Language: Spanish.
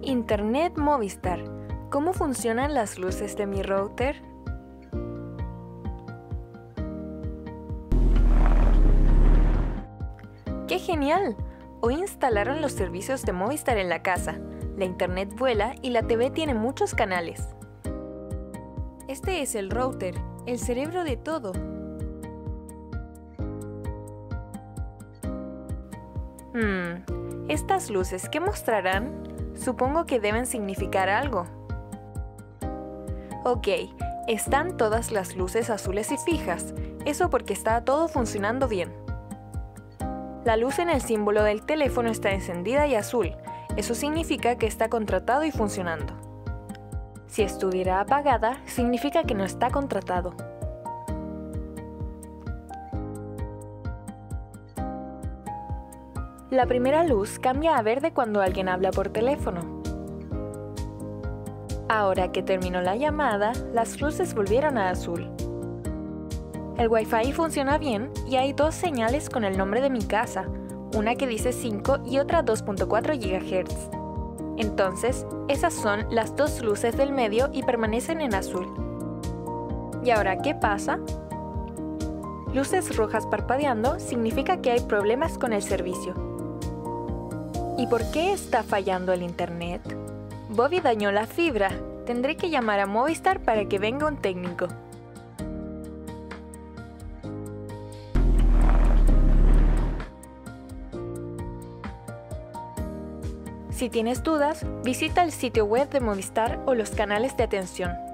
Internet Movistar. ¿Cómo funcionan las luces de mi router? ¡Qué genial! Hoy instalaron los servicios de Movistar en la casa. La internet vuela y la TV tiene muchos canales. Este es el router, el cerebro de todo. ¿Estas luces qué mostrarán? Supongo que deben significar algo. Ok, están todas las luces azules y fijas, eso porque está todo funcionando bien. La luz en el símbolo del teléfono está encendida y azul, eso significa que está contratado y funcionando. Si estuviera apagada, significa que no está contratado. La primera luz cambia a verde cuando alguien habla por teléfono. Ahora que terminó la llamada, las luces volvieron a azul. El Wi-Fi funciona bien y hay dos señales con el nombre de mi casa, una que dice 5 y otra 2.4 GHz. Entonces, esas son las dos luces del medio y permanecen en azul. ¿Y ahora qué pasa? Luces rojas parpadeando significa que hay problemas con el servicio. ¿Y por qué está fallando el internet? Bobby dañó la fibra. Tendré que llamar a Movistar para que venga un técnico. Si tienes dudas, visita el sitio web de Movistar o los canales de atención.